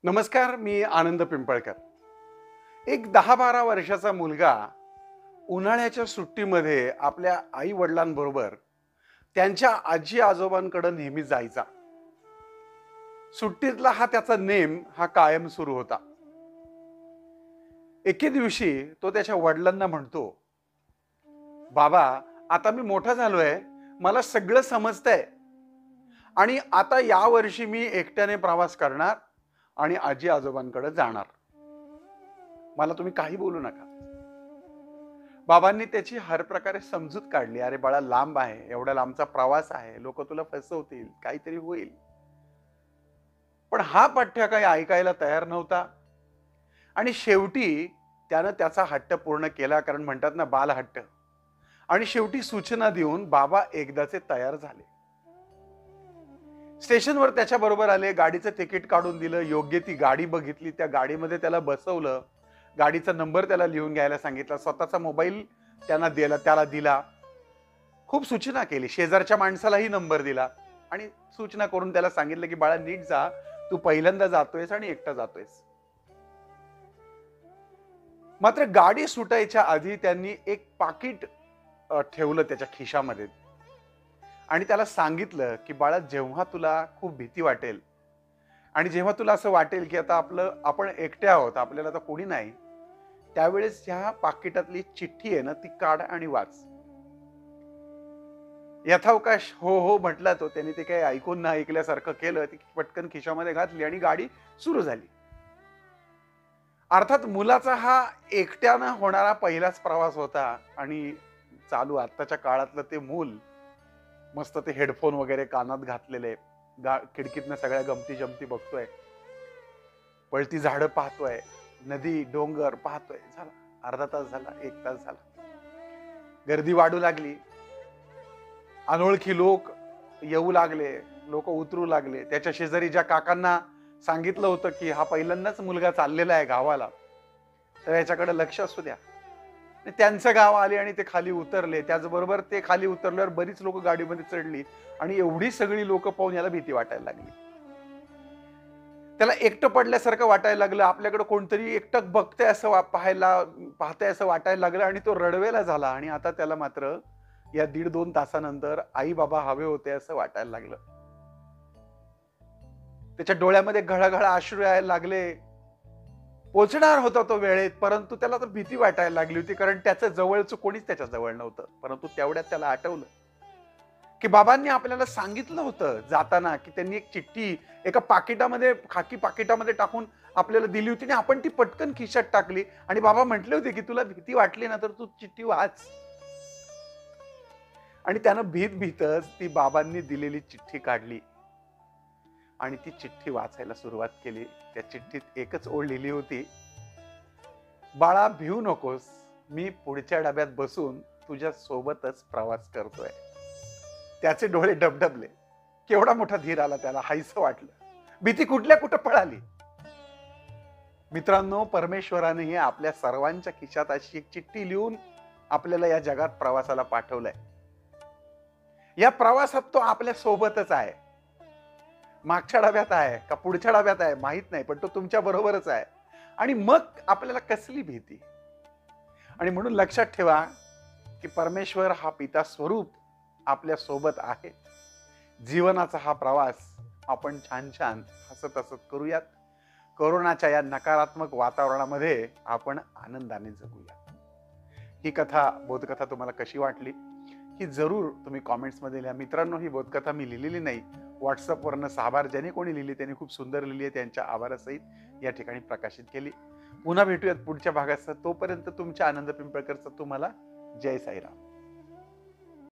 नमस्कार, मी आनंद पिंपळकर. एक 10-12 वर्षाचा मुलगा उन्हाळ्याच्या सुट्टीमध्ये आपल्या आई वडिलांबरोबर त्यांच्या आजी आजोबांकडे नेहमी जायचा. सुट्टीतला हा त्याचा नेम हा कायम सुरू होता. एके दिवशी तो त्याच्या वडिलांना म्हणतो, बाबा, आता मी मोठा झालोय, मला सगळं समजतंय आणि आता या वर्षी मी एकट्याने प्रवास करणार आणि आजी आजोबांकडे जाणार. मला तुम्ही काही बोलू नका. बाबांनी त्याची हर प्रकारे समजूत काढली. अरे बाळा, लांब आहे, एवढा लांबचा प्रवास आहे, लोक तुला फसवतील, काहीतरी होईल. पण हा पठ्य काही ऐकायला तयार नव्हता आणि शेवटी त्यानं त्याचा हट्ट पूर्ण केला. कारण म्हणतात ना, बाल हट्ट. आणि शेवटी सूचना देऊन बाबा एकदाचे तयार झाले. स्टेशनवर त्याच्या बरोबर आले, गाडीचं तिकीट काढून दिलं, योग्य ती गाडी बघितली, त्या गाडीमध्ये त्याला बसवलं, गाडीचा नंबर त्याला लिहून घ्यायला सांगितला, स्वतःचा मोबाईल त्याला दिला, खूप सूचना केली, शेजारच्या माणसालाही नंबर दिला आणि सूचना करून त्याला सांगितलं की बाळा, नीट जा, तू पहिल्यांदा जातोयस आणि एकटा जातोयस. मात्र गाडी सुटायच्या आधी त्यांनी एक पाकिट ठेवलं त्याच्या खिशामध्ये आणि त्याला सांगितलं की बाळा, जेव्हा तुला खूप भीती वाटेल आणि जेव्हा तुला असं वाटेल की आता आपण एकटे आहोत, आपल्याला तर कोणी नाही, त्यावेळेस ह्या पाकिटातली चिठ्ठी आहे ना, ती काढ आणि वाच. यथावकाश हो हो म्हटला तो. त्याने ते काही ऐकून न ऐकल्यासारखं केलं. ती पटकन खिशामध्ये घातली आणि गाडी सुरू झाली. अर्थात मुलाचा हा एकट्यानं होणारा पहिलाच प्रवास होता आणि चालू आत्ताच्या काळातलं ते मूल मस्त ते हेडफोन वगैरे कानात घातलेले, खिडकीतनं सगळ्या गमती जमती बघतोय, पळती झाडं पाहतोय, नदी डोंगर पाहतोय. झाला अर्धा तास, झाला 1 तास झाला. गर्दी वाढू लागली, अनोळखी लोक येऊ लागले, लोक उतरू लागले. त्याच्या शेजारी ज्या काकांना सांगितलं होतं की हा पहिल्यांदाच मुलगा चाललेला आहे गावाला, तर याच्याकडे लक्ष असू द्या. त्यांचं गाव आले आणि ते खाली उतरले. त्याचबरोबर ते खाली उतरल्यावर बरीच लोक गाडीमध्ये चढली आणि एवढी सगळी लोक पाहून याला भीती वाटायला लागली. त्याला एकटं पडल्यासारखं वाटायला लागलं. आपल्याकडे कोणतरी एकटक बघतंय असं पाहतंय असं वाटायला लागलं आणि तो रडवेला झाला. आणि आता त्याला मात्र या 1.5-2 तासानंतर आई बाबा हवे होते असं वाटायला लागलं. त्याच्या डोळ्यामध्ये घळघळ अश्रू यायला लागले. पोचणार होता तो वेळेत, परंतु त्याला तर भीती वाटायला लागली होती, कारण त्याच्या जवळचं कोणीच त्याच्या जवळ नव्हतं. परंतु तेवढ्यात त्याला आठवलं की बाबांनी आपल्याला सांगितलं होतं जाताना की त्यांनी एक चिठ्ठी एका पाकिटामध्ये, खाकी पाकिटामध्ये टाकून आपल्याला दिली होती आणि आपण ती पटकन खिशात टाकली आणि बाबा म्हटले होते की तुला भीती वाटली ना, तर तू चिठ्ठी वाच. आणि त्यानं भीतच ती बाबांनी दिलेली चिठ्ठी काढली आणि ती चिठ्ठी वाचायला सुरुवात केली. त्या चिठ्ठीत एकच ओळ लिहिली होती, बाळा, भिवू नकोस, मी पुढच्या डब्यात बसून तुझ्या सोबतच प्रवास करतोय. त्याचे डोळे डबडबले. केवढा मोठा धीर आला त्याला, हायसं वाटलं. भीती कुठल्या कुठं पळाली. मित्रांनो, परमेश्वरानेही आपल्या सर्वांच्या खिशात अशी एक चिठ्ठी लिहून आपल्याला या जगात प्रवासाला पाठवलंय. या प्रवासात तो आपल्या सोबतच आहे. मागच्या डब्यात आहे का पुढच्या डब्यात आहे माहित नाही, पण तो तुमच्या बरोबरच आहे. आणि मग आपल्याला कसली भीती. आणि म्हणून लक्षात ठेवा की परमेश्वर हा पिता स्वरूप आपल्या सोबत आहे. जीवनाचा हा प्रवास आपण छान छान हसत हसत करूयात. कोरोनाच्या या नकारात्मक वातावरणामध्ये आपण आनंदाने जगूया. ही कथा, बोधकथा तुम्हाला कशी वाटली ही जरूर तुम्ही कॉमेंट्समध्ये लिहा. मित्रांनो, ही बोधकथा मी लिहिलेली नाही, व्हॉट्सअपवरनं साभार ज्यांनी कोणी लिहिली त्यांनी खूप सुंदर लिहिली आहे. त्यांच्या आभारासहित या ठिकाणी प्रकाशित केली. पुन्हा भेटूयात पुढच्या भागात. तोपर्यंत तुमच्या आनंद पिंपळकरचा तुम्हाला जय साईराम.